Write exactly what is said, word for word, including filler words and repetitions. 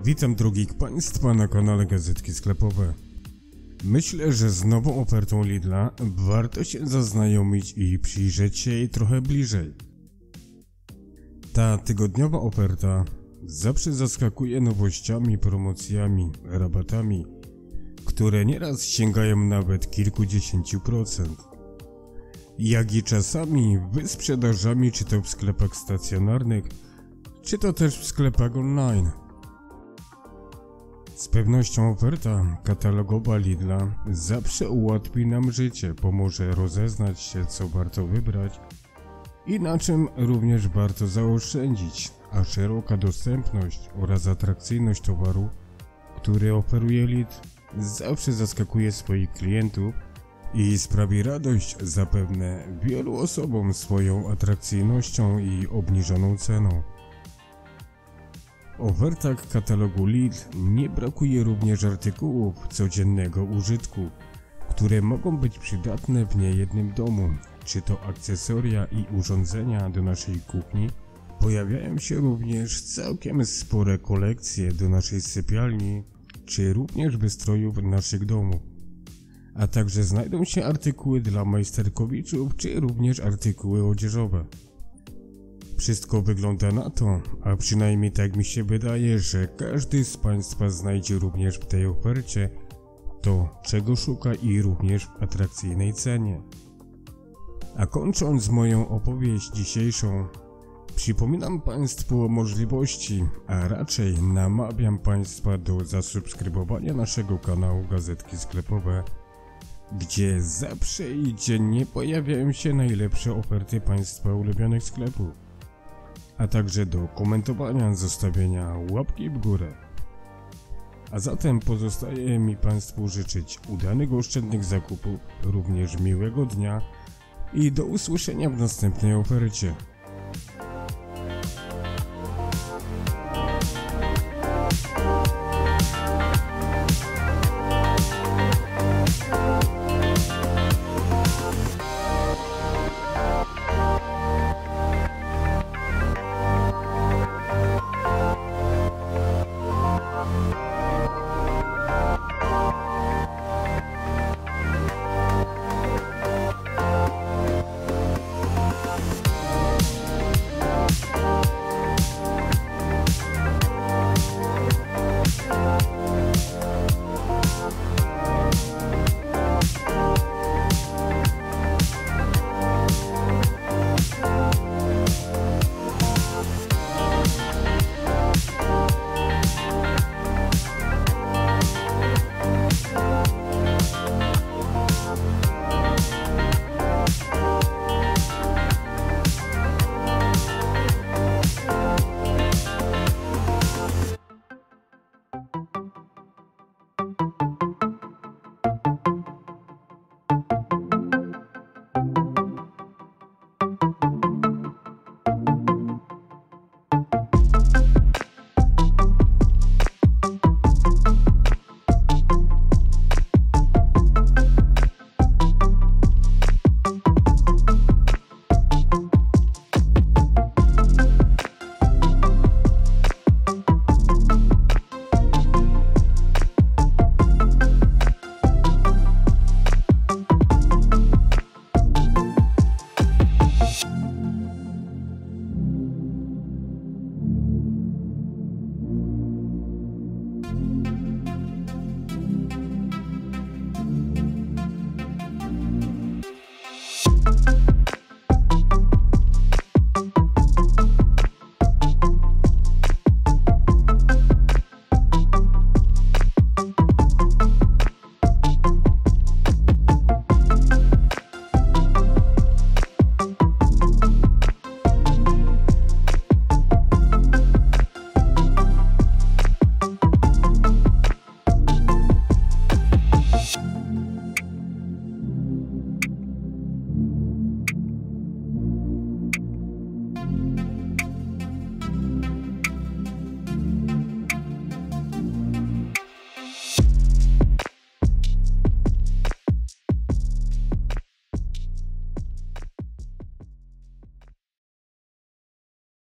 Witam drogich Państwa na kanale Gazetki Sklepowe. Myślę, że z nową ofertą Lidla warto się zaznajomić i przyjrzeć się jej trochę bliżej. Ta tygodniowa oferta zawsze zaskakuje nowościami, promocjami, rabatami, które nieraz sięgają nawet kilkudziesięciu procent. Jak i czasami wysprzedażami, czy to w sklepach stacjonarnych, czy to też w sklepach online. Z pewnością oferta katalogowa Lidla zawsze ułatwi nam życie, pomoże rozeznać się, co warto wybrać i na czym również warto zaoszczędzić, a szeroka dostępność oraz atrakcyjność towaru, który oferuje Lidl, zawsze zaskakuje swoich klientów i sprawi radość zapewne wielu osobom swoją atrakcyjnością i obniżoną ceną. W ofertach katalogu Lidl nie brakuje również artykułów codziennego użytku, które mogą być przydatne w niejednym domu, czy to akcesoria i urządzenia do naszej kuchni. Pojawiają się również całkiem spore kolekcje do naszej sypialni, czy również wystrojów naszych domów. A także znajdą się artykuły dla majsterkowiczów, czy również artykuły odzieżowe. Wszystko wygląda na to, a przynajmniej tak mi się wydaje, że każdy z Państwa znajdzie również w tej ofercie to, czego szuka, i również w atrakcyjnej cenie. A kończąc moją opowieść dzisiejszą, przypominam Państwu o możliwości, a raczej namawiam Państwa do zasubskrybowania naszego kanału Gazetki Sklepowe, gdzie zawsze i dziennie pojawiają się najlepsze oferty Państwa ulubionych sklepów, a także do komentowania, zostawienia łapki w górę. A zatem pozostaje mi Państwu życzyć udanych, oszczędnych zakupów, również miłego dnia i do usłyszenia w następnej ofercie.